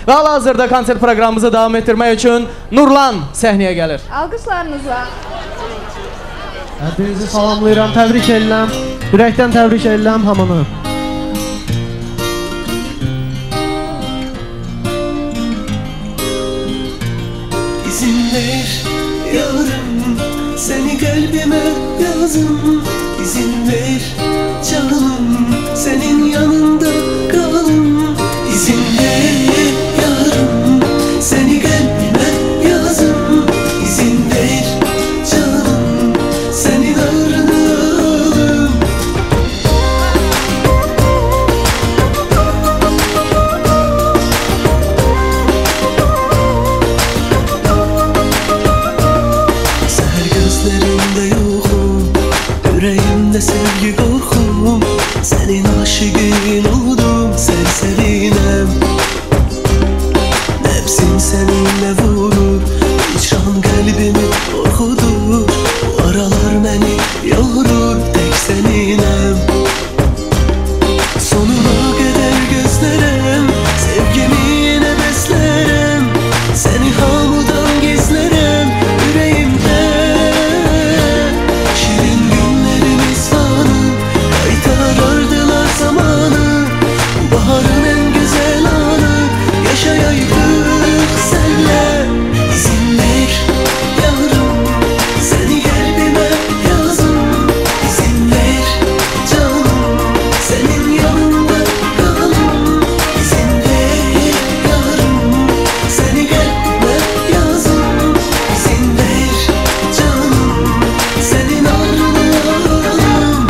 Və hal-hazırda konsert proqramımızı davam etdirmək üçün Nurlan səhnəyə gəlir. Alqışlarınızla. Hepinizi salamlayıram, təbrik edirəm. Ürəkdən təbrik edirəm hamını. İzin ver yarım, seni kalbime yazım. İzin ver canım, senin yanında kalım. İzin ver yarım, seni kalbime yazım. İzin ver canım, senin ağrını alım. Seher gözlerinde yokum, yüreğimde sevgi korkum. Senin aşığın oldum, serserinem. Nefsim seninle vurur, hicran kalbimi korkudur. Bu aralar beni yorur, tek seninem. Sonuna kadar gözlerim, sevgimi yine beslerim. Seni hamudan gizlerim yüreğimde. Şirin günlerimiz fanı, kaytarardılar zamanı. Baharın en güzel anı, yaşayaydık senle. İzin ver yavrum, seni kalbime yazım. İzin ver canım, senin yanında kalım. İzin ver yavrum, seni kalbime yazım. İzin ver canım, senin ağrını alım.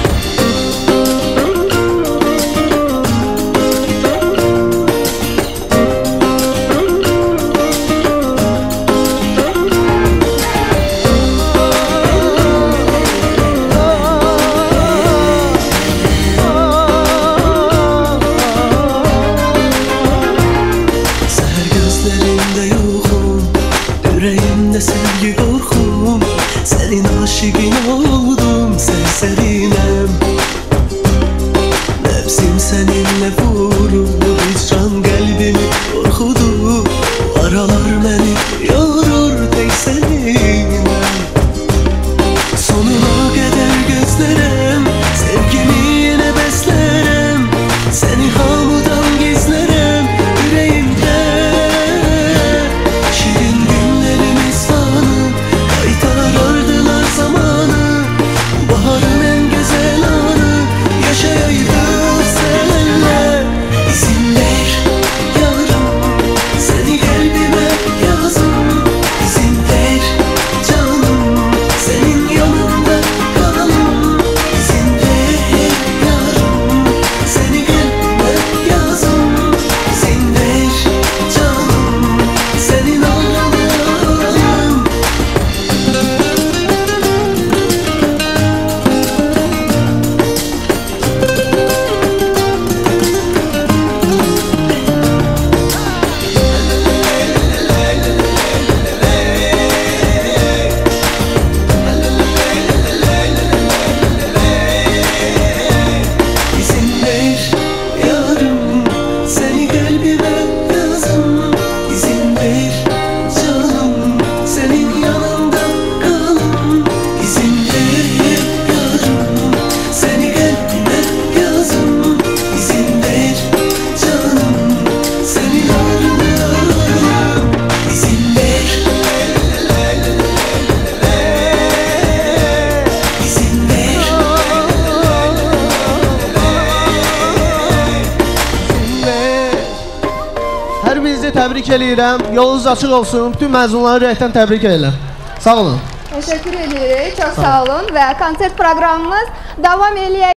Seher gözlerinde yokum, yüreğimde sevgi korkum. Senin aşığın oldum, serserinem. Nefsim seninle vurur, hicran kalbimi korkudur. Bu aralar beni yorur, tek seninem. Sonuna kadar gözlerim, sevgimi yine beslerim. Seni hamudan gizlerim yüreğimde. Şirin günlerimiz fanı, kaytarardılar zamanı. Baharın en güzel anı, yaşayaydık seninle. İzin ver yavrum, seni kalbime yazım. İzin ver canım, senin yanında kalım. İzin ver yavrum, seni kalbime yazım. İzin ver canım, senin ağrını alım. İzin ver yarım, seni kalbime yazım. İzin ver canım, senin yanında kalım. İzin ver yarım, seni kalbime yazım. İzin ver canım, senin ağrını alım. İzin ver. İzin ver. Hər birinizi təbrik edirəm. Yolunuz açıq olsun. Bütün məzunları ürəkdən təbrik edirəm. Sağ olun. Teşekkür ediyoruz. Çok sağ olun. Ve konsert programımız devam ediyor.